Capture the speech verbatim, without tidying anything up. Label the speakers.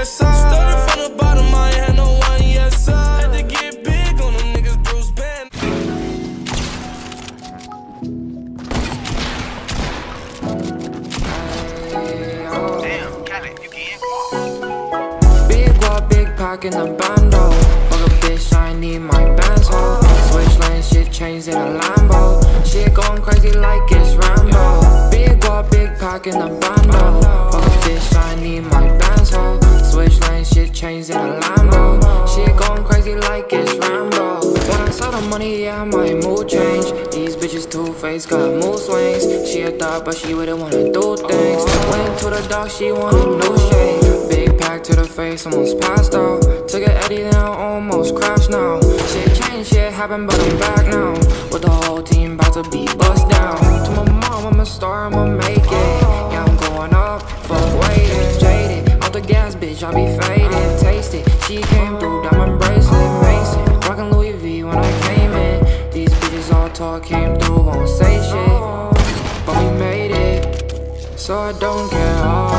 Speaker 1: west side. Started from the bottom, I ain't had no one, yes sir. Had to get big on them niggas, Bruce Band.
Speaker 2: Damn, Khaled, you can't
Speaker 3: Big walk, big pack in the bando. Fuck a bitch, I need my bands ho. Switch lanes, shit changed in a Lambo. Shit going crazy like it's Rambo. Big walk, big pack in the bando. Fuck a bitch, I need my bands ho. Switch lanes, shit changed in a Lambo. Shit going crazy like it's Rambo. When I saw the money, yeah, my mood changed. These bitches two-faced, got mood swings. She a thought, but she wouldn't wanna do things. Went to the dark, she wanted no shade. Big pack to the face, almost passed out. Took an Eddie, then I almost crashed now. Shit changed, shit happened, but I'm back now. With the whole team about to be bust down. To my mom, I'm a star, I'ma make it. Yeah, I'm going up, fuck waiting. Jaded, out the gas, bitch, I be faded. Taste it, she came through, diamond bracelet, Mason. Rockin' Louis V when I came in. These bitches all talk, came through, won't say shit. But we made it, so I don't care.